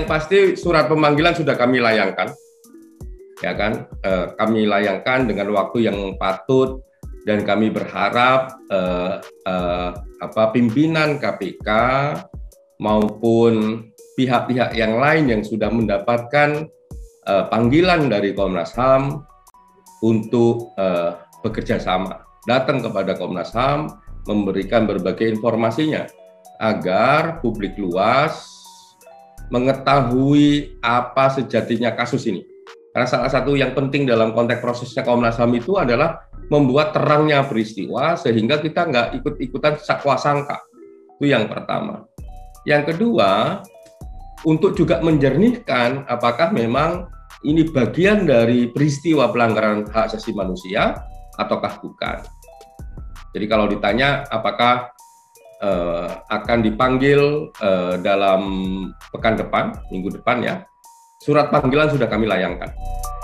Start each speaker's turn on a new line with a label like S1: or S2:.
S1: yang pasti surat pemanggilan sudah kami layangkan, ya kan? Kami layangkan dengan waktu yang patut dan kami berharap pimpinan KPK maupun pihak-pihak yang lain yang sudah mendapatkan panggilan dari Komnas HAM untuk bekerja sama, datang kepada Komnas HAM, memberikan berbagai informasinya agar publik luas mengetahui apa sejatinya kasus ini. Karena salah satu yang penting dalam konteks prosesnya Komnas HAM itu adalah membuat terangnya peristiwa sehingga kita nggak ikut-ikutan sakwa sangka. Itu yang pertama. Yang kedua, untuk juga menjernihkan apakah memang ini bagian dari peristiwa pelanggaran hak asasi manusia ataukah bukan. Jadi kalau ditanya apakah akan dipanggil dalam pekan depan, minggu depan ya, surat panggilan sudah kami layangkan.